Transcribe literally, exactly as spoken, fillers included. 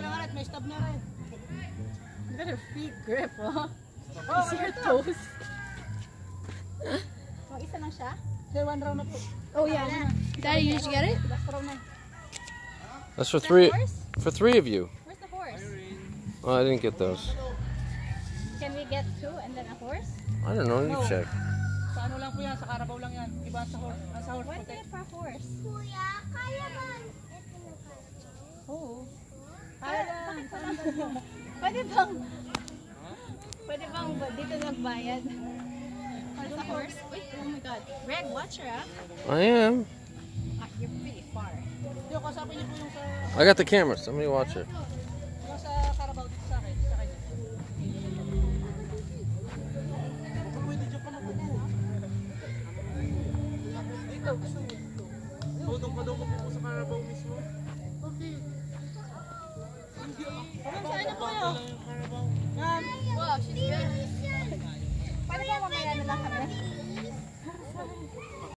lang alat, may stub na rin. Look at her feet grip, oh. Oh, see her toes. Oh, isa lang siya? Here, one round na po. Oh, yeah. Daddy, you just get it? Last round na. That's for three, for three of you. Where's the horse? Oh, I didn't get those. Can we get two and then a horse? I don't know, you No. check. Sa ano lang po yan, sa Carabao lang yan. Iba sa horse. Sa horse What is it for a horse? Kuya, kaya ba? Oh. Kaya lang. Pwede bang, pwede bang dito nagbayad? There's a horse. Wait, oh my God. Reg, watch her, ah. I am. Ah, you're pretty far. Yung kasapin niyo po yung sa, I got the camera. Somebody watch it. yung sa Carabao dito sa akin. Sa kanya. Pwede dyan ka na po. Dito, gusto mo dito. Tudong pa daw ko po sa Carabao mismo. Okay. Saan na po yun? Yan. Wow, she's good.